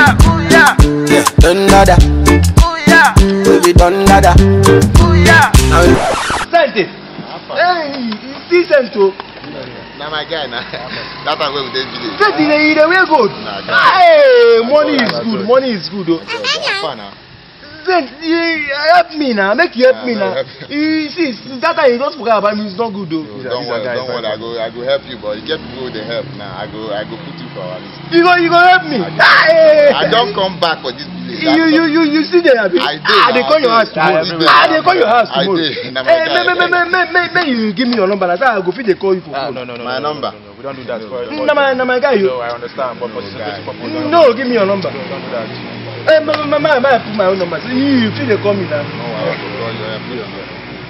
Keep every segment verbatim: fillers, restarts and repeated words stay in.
yeah, ooh yeah, Yeah, done nada. ooh yeah, Baby, done nada. ooh yeah. Send it. Hey, it's decent too. Now my guy, now that time we dey village. Send it, you dey wear good. Nah, guy. Hey, money is good. Money is good. Oh. Fun now. Send, you help me now. Make you help Yeah, me no, now. help you. You see, since that time you don't forget about me. It's not good though. So don't worry, don't worry. I go, I go help you, but you get people they help now. I go, I go put you for our list. You go, you go help me. I Hey. I don't come back for this village. You, you, you, you see there, abi? I did. Ah, they call your house tomorrow. Ah, they call your house I tomorrow. did. Now my Hey, guy, may, may, may, may, may, may you give me your number. That's how I go fit they call you for Ah, phone. no, no, no, My no, number. No, no, no, we don't do that. For, No, my, no, my guy, you. No, I understand, but for security purposes, don't No, give me your number. do don't do that. Hey, my, my, my, my, put my own number. So you, you feel they call me now. No, I want to call you. I put you.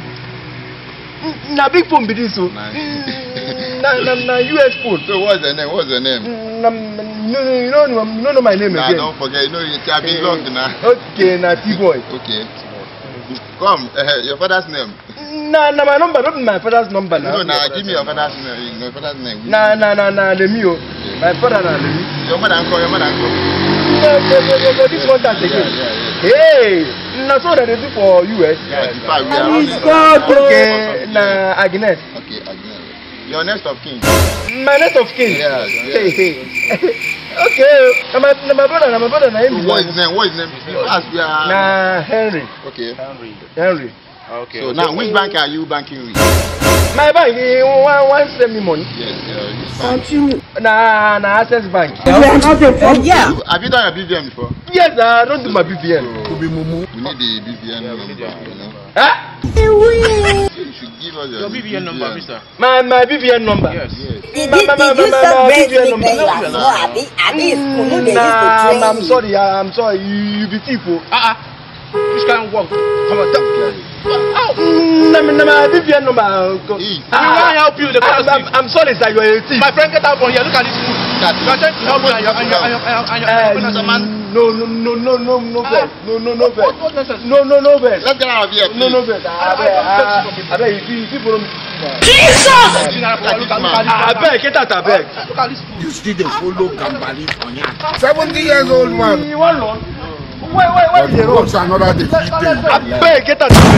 Na big phone be this, so. Nice. Na, na, na U S phone. So what's the name? What's the name? Na, no, no, you don't, know- you don't know my name Nah, again. don't forget. You know, you can be long now. Okay, na T-boy. Okay. Come, uh, your father's name. Na, na, my number, not my father's number now. No, now give me your father's name. Your father's name. Na, na, na, na, Lemi, oh. My father na Lemi. Your mother uncle, your mother uncle. No, no, no, no, no, this one that Yeah, again. yeah, yeah. Hey, na so that they do for U S. Yeah, the fact we are And running it's around. God, Okay, na Agnes. Okay, Agnes. Your next of kin. My next of kin. Yes, Hey, yes. hey. Okay, na my, na my brother, na my brother, na him. So be what one. is his name? What is his name? As we are. Na Henry. Okay. Henry. Henry. Okay. So okay. now, which bank are you banking with? My bank, he want, want send me money. Yes, uh, which bank? Continue. Na, na Access Bank. You are not a friend. Yeah. You- Have you done your B V N before? Yes, I don't do my B V N. So, we need the B V N number, you know. Huh? You should give us Your B V N number, mister. My, my B V N number. Yes. Yes. Did, Ma- did, ma- ma- did you ma- start ma- breast B V N milk when you number. are small? Abi, abi, school no dey use to Nah, train I'm you. sorry, I'm sorry. You, you be thief, oh. Ah, ah. Which kind of work? Come on, tell me. Mm, na, na, my B V N number. uh, Eat. We want to help you. The I'm, I'm, I'm sorry, sir. You are a thief. My friend, get out from here. Look at this food. You are trying to help me and your and your and your and your Uh, and your man. no, no, no, no, no, no, Ah. vex. No, no, no, vex. What what nonsense? No, no, no, vex. Let's get out of here, No, no, please. vex. I beg, I beg, if you if you follow me. Look at look at look at this. I beg, get out, I beg. Look at this food. You still dey follow Gambari on ya. Seventy years old man. You want run? Wait, wait, wait. What's another defeat? I beg, get out.